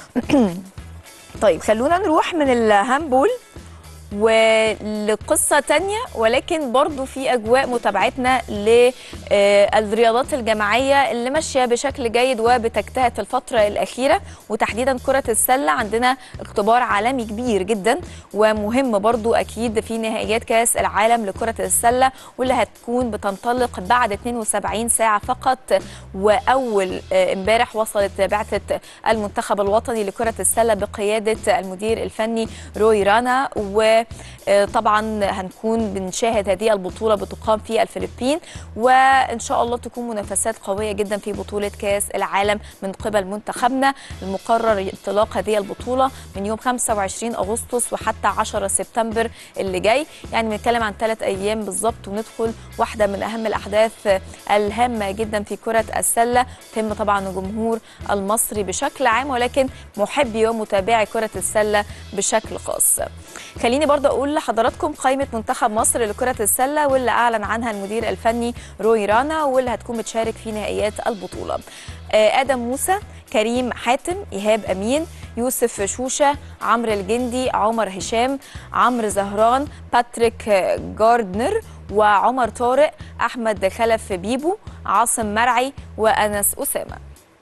طيب خلونا نروح من الهاندبول ولقصة تانية، ولكن برضو في أجواء متابعتنا للرياضات الجماعية اللي ماشية بشكل جيد وبتجتهد في الفترة الأخيرة، وتحديدا كرة السلة. عندنا اختبار عالمي كبير جدا ومهم برضو أكيد في نهائيات كأس العالم لكرة السلة، واللي هتكون بتنطلق بعد 72 ساعة فقط. وأول امبارح وصلت بعثة المنتخب الوطني لكرة السلة بقيادة المدير الفني روي رانا، وطبعا هنكون بنشاهد هذه البطولة بتقام في الفلبين، وإن شاء الله تكون منافسات قوية جدا في بطولة كأس العالم من قبل منتخبنا. المقرر انطلاق هذه البطولة من يوم 25 أغسطس وحتى 10 سبتمبر اللي جاي، يعني بنتكلم عن 3 أيام بالظبط، وندخل واحدة من أهم الأحداث الهامة جدا في كرة السلة تهم طبعا الجمهور المصري بشكل عام، ولكن محبي ومتابعي كرة السلة بشكل خاص. خليني برضه أقول لحضراتكم قائمة منتخب مصر لكرة السلة واللي أعلن عنها المدير الفني روي رانا، واللي هتكون بتشارك في نهائيات البطولة: آدم موسى، كريم حاتم، إيهاب أمين، يوسف شوشة، عمرو الجندي، عمر هشام، عمرو زهران، باتريك جاردنر، وعمر طارق، أحمد خلف بيبو، عاصم مرعي، وأنس أسامة.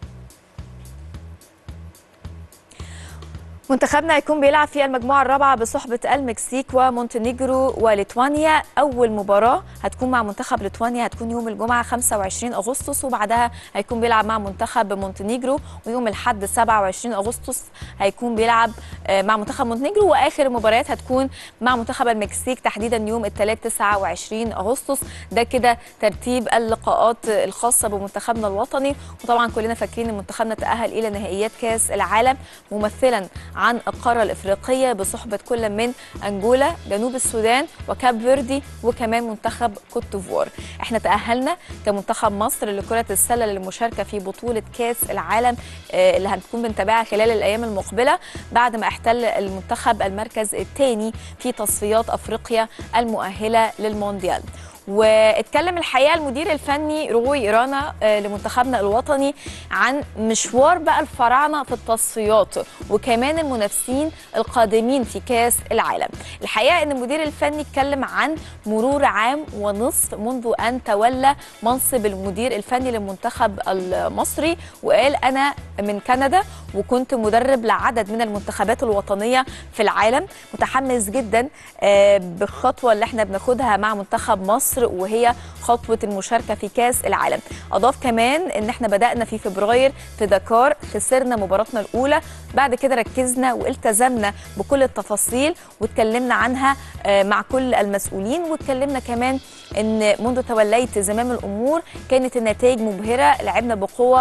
منتخبنا هيكون بيلعب في المجموعة الرابعة بصحبة المكسيك ومونتينيجرو وليتوانيا. أول مباراة هتكون مع منتخب ليتوانيا هتكون يوم الجمعة 25 أغسطس، وبعدها هيكون بيلعب مع منتخب مونتينيجرو، ويوم الأحد 27 أغسطس هيكون بيلعب مع منتخب مونتينيجرو، وآخر المباريات هتكون مع منتخب المكسيك تحديدا يوم الثلاث 29 أغسطس. ده كده ترتيب اللقاءات الخاصة بمنتخبنا الوطني. وطبعا كلنا فاكرين ان منتخبنا تأهل إلى نهائيات كأس العالم ممثلا عن القارة الإفريقية بصحبة كل من أنجولا، جنوب السودان، وكاب فيردي، وكمان منتخب كوت ديفوار. احنا تأهلنا كمنتخب مصر لكرة السلة للمشاركة في بطولة كأس العالم اللي هنكون بنتابعها خلال الأيام المقبلة، بعد ما احتل المنتخب المركز الثاني في تصفيات أفريقيا المؤهلة للمونديال. واتكلم الحقيقه المدير الفني روي رانا لمنتخبنا الوطني عن مشوار بقى الفراعنه في التصفيات وكمان المنافسين القادمين في كاس العالم. الحقيقه ان المدير الفني اتكلم عن مرور عام ونصف منذ ان تولى منصب المدير الفني للمنتخب المصري، وقال: انا من كندا وكنت مدرب لعدد من المنتخبات الوطنيه في العالم، متحمس جدا بالخطوه اللي احنا بناخدها مع منتخب مصر، وهي خطوة المشاركة في كاس العالم. أضاف كمان إن احنا بدأنا في فبراير في دكار، خسرنا مباراتنا الأولى، بعد كده ركزنا والتزمنا بكل التفاصيل واتكلمنا عنها مع كل المسؤولين، واتكلمنا كمان إن منذ توليت زمام الأمور كانت النتائج مبهرة، لعبنا بقوة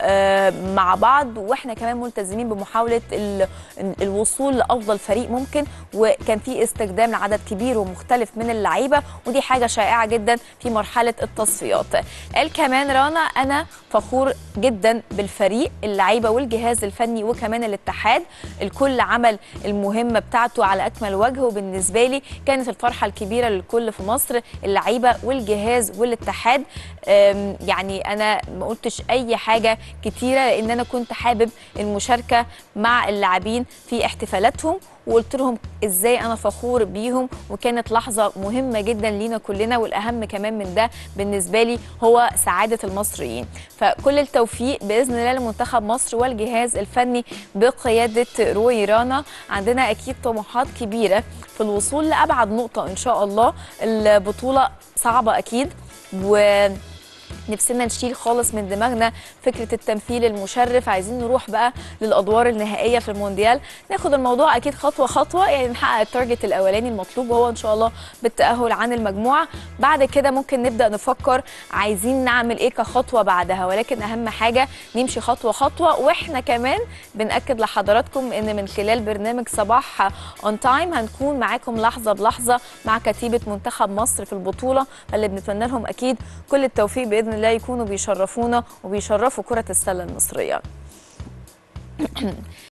مع بعض، واحنا كمان ملتزمين بمحاولة الوصول لأفضل فريق ممكن، وكان في استخدام لعدد كبير ومختلف من اللعيبة، ودي حاجة شائعة جدا في مرحلة التصفيات. قال كمان رانا: أنا فخور جدا بالفريق، اللعيبة والجهاز الفني وكمان الاتحاد، الكل عمل المهمة بتاعته على أكمل وجه، وبالنسبة لي كانت الفرحة الكبيرة للكل في مصر، اللعيبة والجهاز والاتحاد. يعني أنا ما قلتش أي حاجة كتيرة لأن أنا كنت حابب المشاركة مع اللاعبين في احتفالاتهم، وقلت لهم ازاي انا فخور بيهم، وكانت لحظه مهمه جدا لينا كلنا، والاهم كمان من ده بالنسبه لي هو سعاده المصريين. فكل التوفيق باذن الله لمنتخب مصر والجهاز الفني بقياده روي رانا. عندنا اكيد طموحات كبيره في الوصول لابعد نقطه ان شاء الله. البطوله صعبه اكيد، و نفسنا نشيل خالص من دماغنا فكرة التمثيل المشرف، عايزين نروح بقى للأدوار النهائية في المونديال، ناخد الموضوع أكيد خطوة خطوة، يعني نحقق التارجت الأولاني المطلوب وهو إن شاء الله بالتأهل عن المجموعة. بعد كده ممكن نبدأ نفكر عايزين نعمل إيه كخطوة بعدها، ولكن أهم حاجة نمشي خطوة خطوة. وإحنا كمان بنأكد لحضراتكم إن من خلال برنامج صباح أون تايم هنكون معاكم لحظة بلحظة مع كتيبة منتخب مصر في البطولة، فاللي بنتمنى لهم أكيد كل التوفيق بإذن الله، يكونوا بيشرفونا وبيشرفوا كرة السلة المصرية.